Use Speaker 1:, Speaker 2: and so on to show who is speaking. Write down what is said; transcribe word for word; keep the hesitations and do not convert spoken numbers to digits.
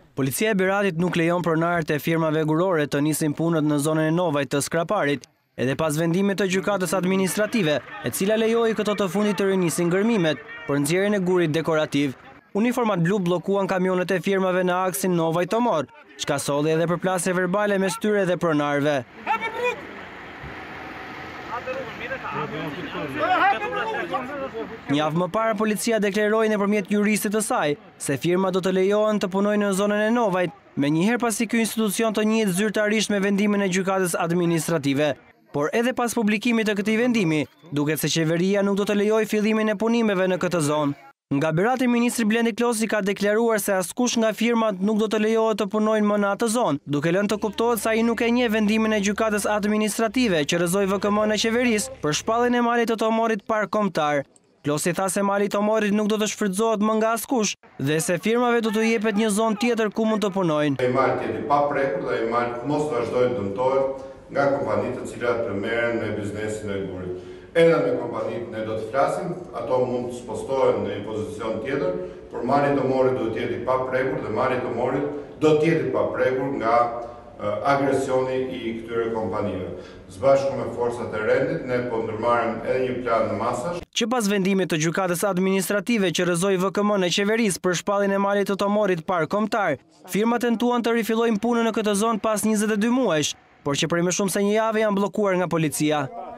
Speaker 1: Policia e Beratit nuk lejon pronarët e firmave gurore të nisin punët në zonën e Novajt të Skraparit, edhe pas vendimit të gjykatës administrative, e cila lejoi këto të fundit të rinisin ngërmimet për nxjerrjen e gurit dekorativ. Uniformat blu bllokuan kamionet e firmave në aksin Novajt-Tomor, çka solli edhe përplasje verbale mes tyre dhe pronarëve. Një javë më parë policia deklaroi nëpërmjet juristit të saj se firma do të lejohen të punojnë në zonën e Novajt, menjëherë pasi ky institucion të njihet zyrtarisht me vendimin e gjykatës administrative. Por edhe pas publikimit të këtij vendimi, duket se qeveria nuk do të lejojë fillimin e punimeve në këtë zonë. Nga Berati, ministri Blendi Klosi ka deklaruar se askush nga firmat nuk do të lejohet të punojnë më në atë zonë, duke lënë të kuptohet se ai nuk e njeh vendimin e gjykatës administrative që rrëzoi V K M-n e qeverisë për shpalljen e malit të Tomorit park kombëtar. Klosi tha se mali i Tomorit nuk do të shfrytëzohet më nga askush dhe se firmave do të jepet një zonë tjetër ku mund të punojnë.
Speaker 2: Ai mal tjetër pa prekur dhe ai mal mos vazhdojnë dëmtohet nga kompanitë të cilat merren me biznesin e gurit. Edhe me kompanitë ne do të flasim, ato mund të spostohen në një pozicion tjetër, por mali i Tomorit do të jetë i paprekur dhe mali i Tomorit do të jetë i paprekur nga uh, agresioni i këtyre kompanive. Së bashku me forcat e rendit, ne po ndërmarrim edhe një plan në masash.
Speaker 1: Që pas vendimit të gjykatës administrative që rrëzoi V K M-n e qeverisë për shpalljen e malit të Tomorit park kombëtar, firmat tentuan të rifillojnë punën në këtë zonë pas njëzet e dy muajsh, por që prej më shumë se një javë janë bllokuar nga policia.